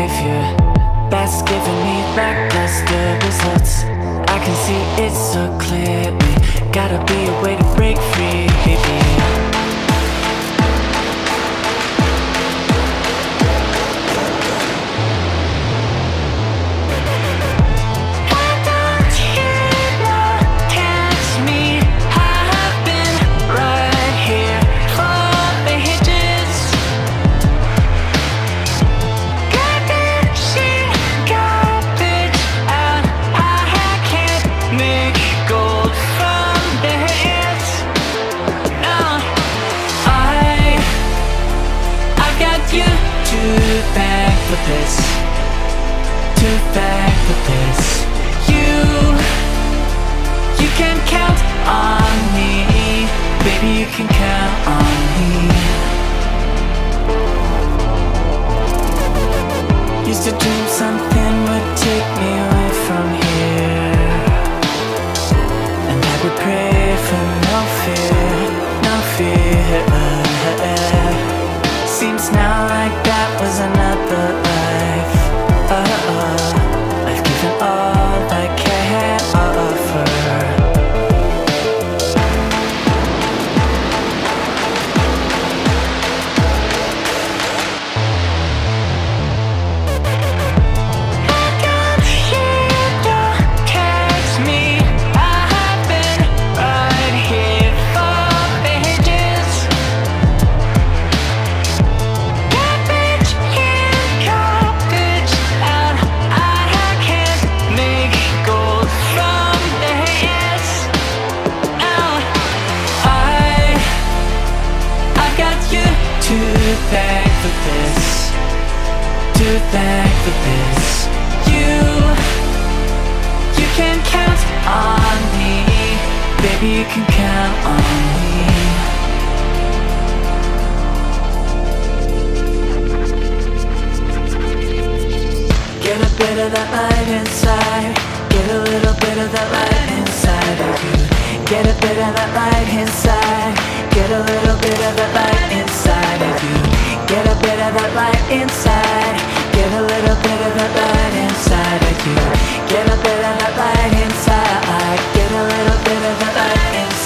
behaviour that's giving me lackluster results. I can see it so clearly. Gotta be a way to break free, baby. Too bad for this, too bad for this. You can count on me, baby, you can count on me. Used to dream something would take me away from here, and I would pray for no fear, no fear. Seems now like that was another life. I've given all I can offer. Too bad for this, too bad for this. You can count on me, baby, you can count on me. Get a bit of that light inside, get a little bit of that light inside of you. Get a bit of that light inside, get a little bit of that light inside of you. Get a bit of that light inside, get a little bit of that light inside of you. Get a bit of that light inside, get a little bit of that light inside.